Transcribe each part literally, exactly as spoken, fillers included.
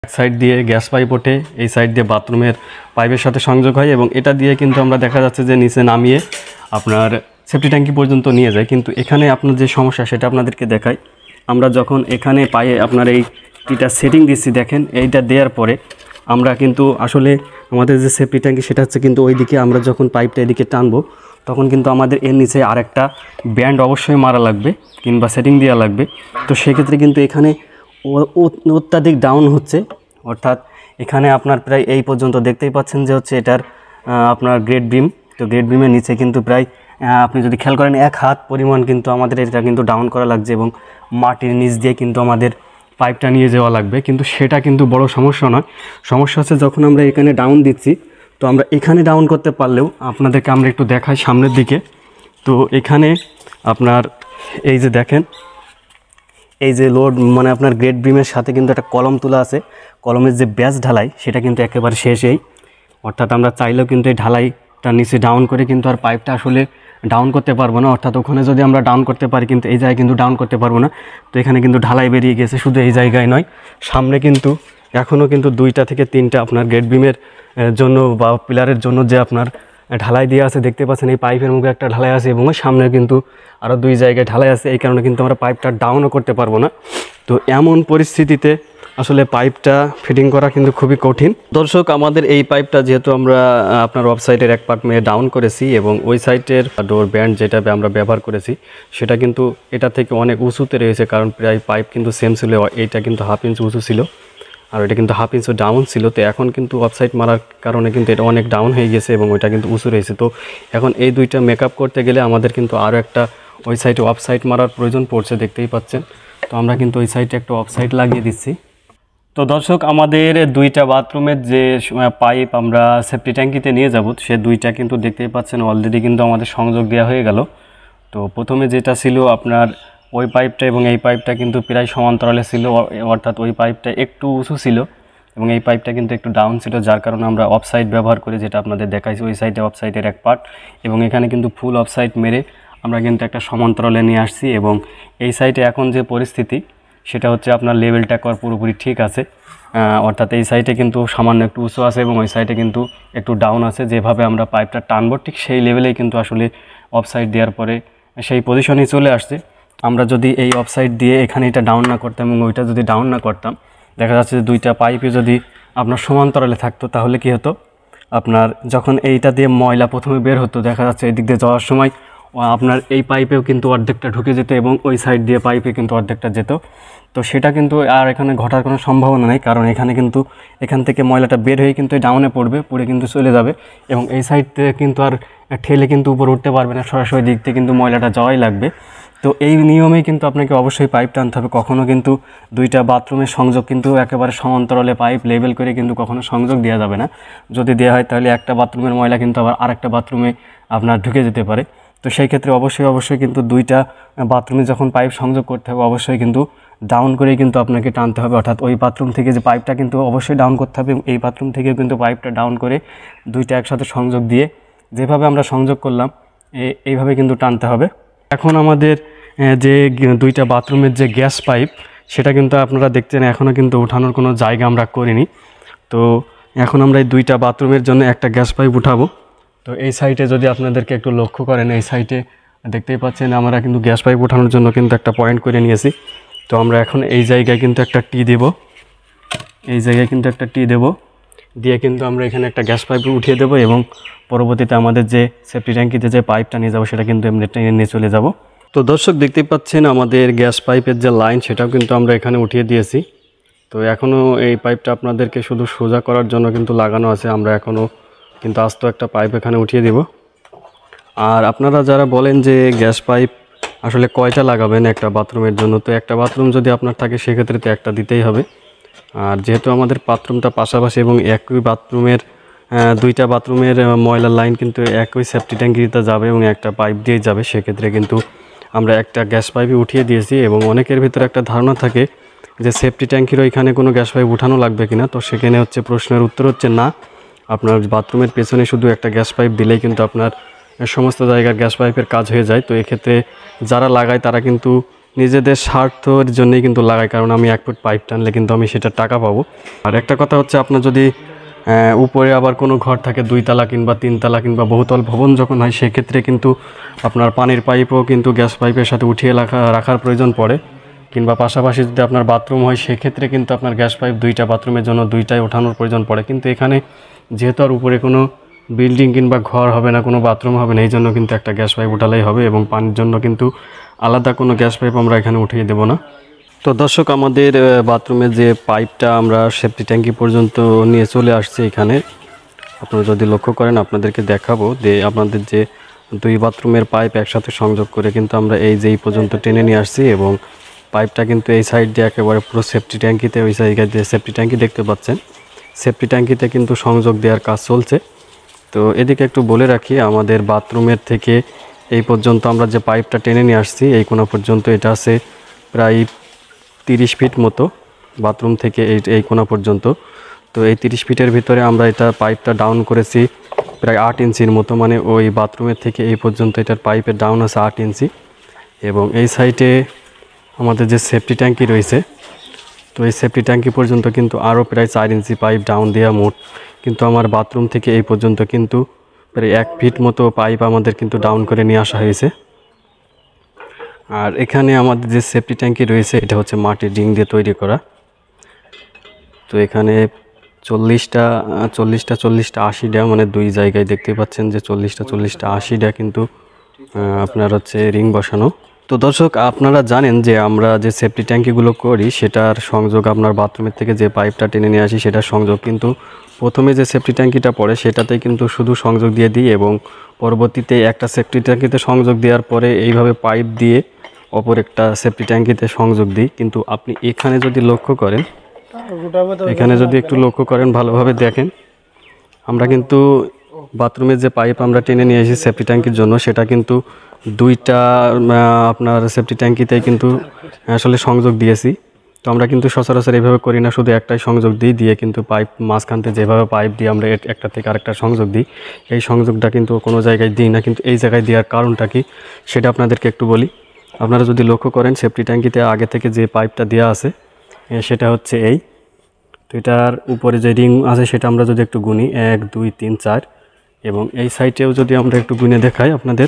এক সাইড দিয়ে gas pipe ওঠে, এই সাইড দিয়ে বাথরুমের পাইপের সাথে সংযোগ হয় এবং এটা দিয়ে কিন্তু আমরা দেখা যাচ্ছে যে নিচে নামিয়ে আপনার সেফটি ট্যাঙ্কি পর্যন্ত নিয়ে যায়। কিন্তু এখানে আপনার যে সমস্যা সেটা আপনাদেরকে দেখাই। আমরা যখন এখানে পায়ে আপনার এই টিটা সেটিং দিচ্ছি, দেখেন এইটা দেওয়ার পরে আমরা কিন্তু আসলে আমাদের যে সেফটি ট্যাঙ্কি সেটা হচ্ছে কিন্তু ওই দিকে আমরা যখন পাইপটা এদিকে টানবো তখন কিন্তু আমাদের এর নিচে আরেকটা ব্যান্ড অবশ্যই মারা লাগবে কিংবা সেটিং দেওয়া লাগবে। তো সেক্ষেত্রে কিন্তু এখানে অত্যাধিক ডাউন হচ্ছে, অর্থাৎ এখানে আপনার প্রায় এই পর্যন্ত দেখতেই পাচ্ছেন যে হচ্ছে এটার আপনার গ্রেড বিম। তো গ্রেড বিমের নিচে কিন্তু প্রায় আপনি যদি খেয়াল করেন এক হাত পরিমাণ কিন্তু আমাদের এটা কিন্তু ডাউন করা লাগছে এবং মাটির নিচ দিয়ে কিন্তু আমাদের পাইপটা নিয়ে যাওয়া লাগবে। কিন্তু সেটা কিন্তু বড় সমস্যা নয়, সমস্যা হচ্ছে যখন আমরা এখানে ডাউন দিচ্ছি। তো আমরা এখানে ডাউন করতে পারলেও আপনাদেরকে আমরা একটু দেখাই সামনের দিকে। তো এখানে আপনার এই যে দেখেন এই যে লোড মানে আপনার গ্রেড বিমের সাথে কিন্তু একটা কলম তোলা আছে, কলমের যে ব্যাস ঢালাই সেটা কিন্তু একেবারে শেষেই, অর্থাৎ আমরা চাইলেও কিন্তু এই ঢালাইটা নিচে ডাউন করে কিন্তু আর পাইপটা আসলে ডাউন করতে পারবো না। অর্থাৎ ওখানে যদি আমরা ডাউন করতে পারি কিন্তু এই জায়গায় কিন্তু ডাউন করতে পারবো না। তো এখানে কিন্তু ঢালাই বেরিয়ে গেছে, শুধু এই জায়গায় নয় সামনে কিন্তু এখনও কিন্তু দুইটা থেকে তিনটা আপনার গ্রেড বিমের জন্য বা পিলারের জন্য যে আপনার ঢালাই দিয়ে আছে দেখতে পাচ্ছেন, এই পাইপের মুখে একটা ঢালাই আছে এবং সামনে কিন্তু আরও দুই জায়গায় ঢালাই আছে। এই কারণে কিন্তু আমরা পাইপটা ডাউনও করতে পারবো না। তো এমন পরিস্থিতিতে আসলে পাইপটা ফিটিং করা কিন্তু খুবই কঠিন। দর্শক, আমাদের এই পাইপটা যেহেতু আমরা আপনার ওয়েবসাইটের এক পার্ট মেয়ে ডাউন করেছি এবং ওই সাইটের ডোর ব্যান্ড যেটা আমরা ব্যবহার করেছি সেটা কিন্তু এটা থেকে অনেক উঁচুতে রয়েছে, কারণ প্রায় পাইপ কিন্তু সেম ছিল, এইটা কিন্তু হাফ ইঞ্চ উঁচু ছিল আর এটা কিন্তু হাফ ইঞ্চও ডাউন ছিল। তো এখন কিন্তু ওয়েবসাইট মারার কারণে কিন্তু এটা অনেক ডাউন হয়ে গেছে এবং ওইটা কিন্তু উঁচু রয়েছে। তো এখন এই দুইটা মেকআপ করতে গেলে আমাদের কিন্তু আরও একটা ওই সাইডে অফসাইট মারার প্রয়োজন পড়ছে, দেখতেই পাচ্ছেন। তো আমরা কিন্তু ওই সাইডে একটা অফসাইট লাগিয়ে দিচ্ছি। তো দর্শক, আমাদের দুইটা বাথরুমের যে পাইপ আমরা সেফটি ট্যাঙ্কিতে নিয়ে যাব সে দুইটা কিন্তু দেখতেই পাচ্ছেন অলরেডি কিন্তু আমাদের সংযোগ দেওয়া হয়ে গেল। তো প্রথমে যেটা ছিল আপনার ওই পাইপটা এবং এই পাইপটা কিন্তু প্রায় সমান্তরালে ছিল, অর্থাৎ ওই পাইপটা একটু উঁচু ছিল এবং এই পাইপটা কিন্তু একটু ডাউন ছিল, যার কারণে আমরা অফসাইড ব্যবহার করি, যেটা আপনাদের দেখাইছি ওই সাইডে অফসাইডের এক পার্ট এবং এখানে কিন্তু ফুল অফসাইড মেরে আমরা কিন্তু একটা সমান্তরালে নিয়ে আসছি। এবং এই সাইডে এখন যে পরিস্থিতি সেটা হচ্ছে আপনার লেভেলটা কর পুরোপুরি ঠিক আছে, অর্থাৎ এই সাইডে কিন্তু সামান্য একটু উঁচু আছে এবং ওই সাইডে কিন্তু একটু ডাউন আছে। যেভাবে আমরা পাইপটা টানবো ঠিক সেই লেভেলেই কিন্তু আসলে অফসাইড দেওয়ার পরে সেই পজিশনেই চলে আসছে। আমরা যদি এই অফসাইড দিয়ে এখানে এটা ডাউন না করতাম এবং ওইটা যদি ডাউন না করতাম, দেখা যাচ্ছে যে দুইটা পাইপে যদি আপনার সমান্তরালে থাকতো তাহলে কি হতো, আপনার যখন এইটা দিয়ে ময়লা প্রথমে বের হতো দেখা যাচ্ছে এই দিক দিয়ে যাওয়ার সময় আপনার এই পাইপেও কিন্তু অর্ধেকটা ঢুকে যেত এবং ওই সাইড দিয়ে পাইপে কিন্তু অর্ধেকটা যেত। তো সেটা কিন্তু আর এখানে ঘটার কোনো সম্ভাবনা নেই, কারণ এখানে কিন্তু এখান থেকে ময়লাটা বের হয়ে কিন্তু ডাউনে পড়বে, পড়ে কিন্তু চলে যাবে এবং এই সাইড থেকে কিন্তু আর ঠেলে কিন্তু উপরে উঠতে পারবে না, সরাসরি দিক থেকে কিন্তু ময়লাটা যাওয়াই লাগবে। তো এই নিয়মেই কিন্তু আপনাকে অবশ্যই পাইপ টানতে হবে। কখনও কিন্তু দুইটা বাথরুমের সংযোগ কিন্তু একেবারে সমান্তরালে পাইপ লেবেল করে কিন্তু কখনো সংযোগ দেওয়া যাবে না। যদি দেওয়া হয় তাহলে একটা বাথরুমের ময়লা কিন্তু আবার আরেকটা বাথরুমে আপনার ঢুকে যেতে পারে। তো সেই ক্ষেত্রে অবশ্যই অবশ্যই কিন্তু দুইটা বাথরুমে যখন পাইপ সংযোগ করতে হবে অবশ্যই কিন্তু ডাউন করেই কিন্তু আপনাকে টানতে হবে, অর্থাৎ ওই বাথরুম থেকে যে পাইপটা কিন্তু অবশ্যই ডাউন করতে হবে এবং এই বাথরুম থেকেও কিন্তু পাইপটা ডাউন করে দুইটা একসাথে সংযোগ দিয়ে যেভাবে আমরা সংযোগ করলাম এইভাবে কিন্তু টানতে হবে। এখন আমাদের যে দুইটা বাথরুমের যে গ্যাস পাইপ সেটা কিন্তু আপনারা দেখছেন এখনও কিন্তু ওঠানোর কোনো জায়গা আমরা করিনি। তো এখন আমরা এই দুইটা বাথরুমের জন্য একটা গ্যাস পাইপ উঠাবো। তো এই সাইডে যদি আপনাদেরকে একটু লক্ষ্য করেন, এই সাইডে দেখতেই পাচ্ছেন আমরা কিন্তু গ্যাস পাইপ ওঠানোর জন্য কিন্তু একটা পয়েন্ট করে নিয়েছি। তো আমরা এখন এই জায়গায় কিন্তু একটা টি দেব, এই জায়গায় কিন্তু একটা টি দেব দিয়ে কিন্তু আমরা এখানে একটা গ্যাস পাইপ উঠিয়ে দেবো এবং পরবর্তীতে আমাদের যে সেফটি ট্যাঙ্কিতে যে পাইপটা নিয়ে যাবো সেটা কিন্তু এমনি টেনে নিয়ে চলে যাব। তো দর্শক, দেখতেই পাচ্ছেন আমাদের গ্যাস পাইপের যে লাইন সেটাও কিন্তু আমরা এখানে উঠিয়ে দিয়েছি। তো এখনও এই পাইপটা আপনাদেরকে শুধু সোজা করার জন্য কিন্তু লাগানো আছে, আমরা এখনও কিন্তু আস্ত একটা পাইপ এখানে উঠিয়ে দেব। আর আপনারা যারা বলেন যে গ্যাস পাইপ আসলে কয়টা লাগাবেন একটা বাথরুমের জন্য, তো একটা বাথরুম যদি আপনার থাকে সেক্ষেত্রে তো একটা দিতেই হবে। আর যেহেতু আমাদের বাথরুমটা পাশাপাশি এবং একই বাথরুমের দুইটা বাথরুমের ময়লার লাইন কিন্তু একই সেফটি ট্যাঙ্কিতে যাবে এবং একটা পাইপ দিয়ে যাবে, সেক্ষেত্রে কিন্তু আমরা একটা গ্যাস পাইপই উঠিয়ে দিয়েছি। এবং অনেকের ভিতরে একটা ধারণা থাকে যে সেফটি ট্যাঙ্কির ওইখানে কোনো গ্যাস পাইপ উঠানো লাগবে কিনা, তো সেখানে হচ্ছে প্রশ্নের উত্তর হচ্ছে না, আপনার বাথরুমের পেছনে শুধু একটা গ্যাস পাইপ দিলেই কিন্তু আপনার সমস্ত জায়গার গ্যাস পাইপের কাজ হয়ে যায়। তো এক্ষেত্রে যারা লাগায় তারা কিন্তু নিজেদের স্বার্থের জন্যই কিন্তু লাগাই, কারণ আমি এক ফুট পাইপ টানলে কিন্তু আমি সেটা টাকা পাবো। আর একটা কথা হচ্ছে, আপনার যদি উপরে আবার কোনো ঘর থাকে দুইতলা কিংবা তিনতলা কিংবা বহুতল ভবন যখন হয়, সেক্ষেত্রে কিন্তু আপনার পানির পাইপও কিন্তু গ্যাস পাইপের সাথে উঠিয়ে রাখা রাখার প্রয়োজন পড়ে। কিংবা পাশাপাশি যদি আপনার বাথরুম হয়, সেক্ষেত্রে কিন্তু আপনার গ্যাস পাইপ দুইটা বাথরুমের জন্য দুইটাই ওঠানোর প্রয়োজন পড়ে। কিন্তু এখানে যেহেতু আর উপরে কোনো বিল্ডিং কিংবা ঘর হবে না, কোনো বাথরুম হবে না, এই জন্য কিন্তু একটা গ্যাস পাইপ উঠালেই হবে, এবং পানির জন্য কিন্তু আলাদা কোনো গ্যাস পাইপ আমরা এখানে উঠিয়ে দেবো না। তো দর্শক, আমাদের বাথরুমের যে পাইপটা আমরা সেফটি ট্যাঙ্কি পর্যন্ত নিয়ে চলে আসছি। এখানে আপনারা যদি লক্ষ্য করেন, আপনাদেরকে দেখাবো যে আপনাদের যে দুই বাথরুমের পাইপ একসাথে সংযোগ করে কিন্তু আমরা এই যে এই পর্যন্ত টেনে নিয়ে আসছি, এবং পাইপটা কিন্তু এই সাইড দিয়ে একেবারে পুরো সেফটি ট্যাঙ্কিতে, ওই সাইড দিয়ে সেফটি ট্যাঙ্কি দেখতে পাচ্ছেন, সেফটি ট্যাঙ্কিতে কিন্তু সংযোগ দেওয়ার কাজ চলছে। তো এদিকে একটু বলে রাখি, আমাদের বাথরুমের থেকে এই পর্যন্ত আমরা যে পাইপটা টেনে নিয়ে আসছি, এই কোণা পর্যন্ত এটা আছে প্রায় তিরিশ ফিট মতো, বাথরুম থেকে এই এই কোণা পর্যন্ত। তো এই তিরিশ ফিটের ভিতরে আমরা এটা পাইপটা ডাউন করেছি প্রায় আট ইঞ্চির মতো, মানে ওই বাথরুমের থেকে এই পর্যন্ত এটার পাইপের ডাউন আছে আট ইঞ্চি। এবং এই সাইডে আমাদের যে সেফটি ট্যাঙ্কি রয়েছে, তো এই সেফটি ট্যাঙ্কি পর্যন্ত কিন্তু আরও প্রায় চার ইঞ্চি পাইপ ডাউন দেওয়া মোট, কিন্তু আমার বাথরুম থেকে এই পর্যন্ত কিন্তু প্রায় এক ফিট মতো পাইপ আমাদের কিন্তু ডাউন করে নিয়ে আসা হয়েছে। আর এখানে আমাদের যে সেফটি ট্যাঙ্কি রয়েছে, এটা হচ্ছে মাটির রিং দিয়ে তৈরি করা। তো এখানে চল্লিশটা চল্লিশটা চল্লিশটা আশিটা, মানে দুই জায়গায় দেখতে পাচ্ছেন যে চল্লিশটা চল্লিশটা আশিটা কিন্তু আপনার হচ্ছে রিং বসানো। তো দর্শক, আপনারা জানেন যে আমরা যে সেফটি ট্যাঙ্কিগুলো করি, সেটার সংযোগ আপনার বাথরুমের থেকে যে পাইপটা টেনে নিয়ে আসি সেটার সংযোগ কিন্তু প্রথমে যে সেফটি ট্যাঙ্কিটা পড়ে সেটাতে কিন্তু শুধু সংযোগ দিয়ে দিই, এবং পরবর্তীতে একটা সেফটি ট্যাঙ্কিতে সংযোগ দেওয়ার পরে এইভাবে পাইপ দিয়ে অপর একটা সেফটি ট্যাঙ্কিতে সংযোগ দিই। কিন্তু আপনি এখানে যদি লক্ষ্য করেন, এখানে যদি একটু লক্ষ্য করেন ভালোভাবে দেখেন, আমরা কিন্তু বাথরুমের যে পাইপ আমরা টেনে নিয়ে এসেছি সেফটি ট্যাঙ্কির জন্য, সেটা কিন্তু দুইটা আপনার সেফটি ট্যাঙ্কিতেই কিন্তু আসলে সংযোগ দিয়েছি। তো আমরা কিন্তু সচরাচর এইভাবে করি না, শুধু একটাই সংযোগ দিই, দিয়ে কিন্তু পাইপ মাঝখানতে যেভাবে পাইপ দিয়ে আমরা একটা থেকে আরেকটা সংযোগ দিই, এই সংযোগটা কিন্তু কোনো জায়গায় দিই না। কিন্তু এই জায়গায় দেওয়ার কারণটা কি সেটা আপনাদেরকে একটু বলি। আপনারা যদি লক্ষ্য করেন, সেফটি ট্যাঙ্কিতে আগে থেকে যে পাইপটা দেওয়া আছে সেটা হচ্ছে এই, তো এটার উপরে যে রিং আছে সেটা আমরা যদি একটু গুনি, এক দুই তিন চার, এবং এই সাইডেও যদি আমরা একটু গুনে দেখাই আপনাদের,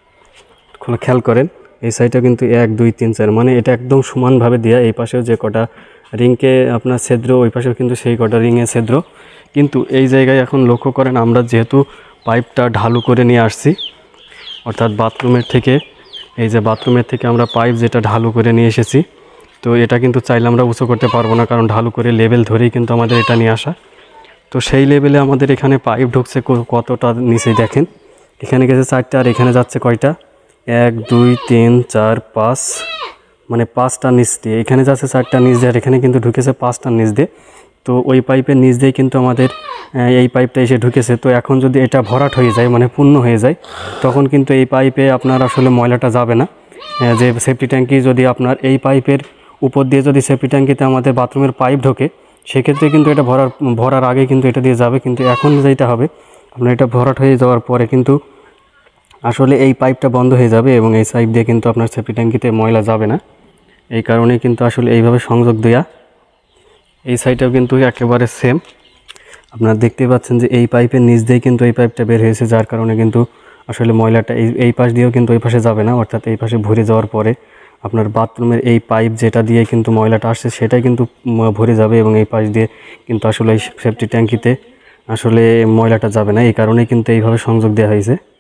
খেয়াল করেন এই সাইডে কিন্তু এক দুই তিন চার, মানে এটা একদম সমানভাবে দেওয়া। এই পাশেও যে কটা রিংকে আপনার ছিদ্র, ওই পাশেও কিন্তু সেই কটা রিংয়ে ছিদ্র। কিন্তু এই জায়গায় এখন লক্ষ্য করেন, আমরা যেহেতু পাইপটা ঢালু করে নিয়ে আসছি, অর্থাৎ বাথরুমের থেকে, এই যে বাথরুমের থেকে আমরা পাইপ যেটা ঢালু করে নিয়ে এসেছি, তো এটা কিন্তু চাইলে আমরা উঁচু করতে পারবো না, কারণ ঢালু করে লেভেল ধরেই কিন্তু আমাদের এটা নিয়ে আসা। তো সেই লেভেলে আমাদের এখানে পাইপ ঢুকছে কতটা নিচে দেখেন, এখানে গেছে চারটা, আর এখানে যাচ্ছে কয়টা, এক দুই তিন চার পাঁচ, মানে পাঁচটা নিচ দিয়ে, এখানে যাচ্ছে চারটা নিচ দিয়ে, আর এখানে কিন্তু ঢুকেছে পাঁচটা নিচ দিয়ে। তো ওই পাইপের নিচ দিয়ে কিন্তু আমাদের এই পাইপটা এসে ঢুকেছে। তো এখন যদি এটা ভরাট হয়ে যায়, মানে পূর্ণ হয়ে যায়, তখন কিন্তু এই পাইপে আপনার আসলে ময়লাটা যাবে না। যে সেফটি ট্যাঙ্কি যদি আপনার এই পাইপের উপর দিয়ে যদি সেফটি ট্যাঙ্কিতে আমাদের বাথরুমের পাইপ ঢোকে, সেক্ষেত্রে কিন্তু এটা ভরার ভরার আগে কিন্তু এটা দিয়ে যাবে। কিন্তু এখন যেটা হবে, আপনার এটা ভরাট হয়ে যাওয়ার পরে কিন্তু আসলে এই পাইপটা বন্ধ হয়ে যাবে, এবং এই পাইপ দিয়ে কিন্তু আপনার সেফটি ট্যাঙ্কিতে ময়লা যাবে না। এই কারণেই কিন্তু আসলে এইভাবে সংযোগ দেয়া। এই সাইডেও কিন্তু একেবারে সেম, আপনারা দেখতে পাচ্ছেন যে এই পাইপের নিচ দিয়ে কিন্তু এই পাইপটা বের হয়েছে, যার কারণে কিন্তু আসলে ময়লাটা এই এই পাশ দিয়েও কিন্তু ওই পাশে যাবে না, অর্থাৎ এই পাশে ভরে যাওয়ার পরে আপনার বাথরুমের এই পাইপ যেটা দিয়ে কিন্তু ময়লাটা আসছে সেটাই কিন্তু ভরে যাবে, এবং এই পাশ দিয়ে কিন্তু আসলে এই সেফটি ট্যাঙ্কিতে আসলে ময়লাটা যাবে না। এই কারণেই কিন্তু এইভাবে সংযোগ দেওয়া হয়েছে।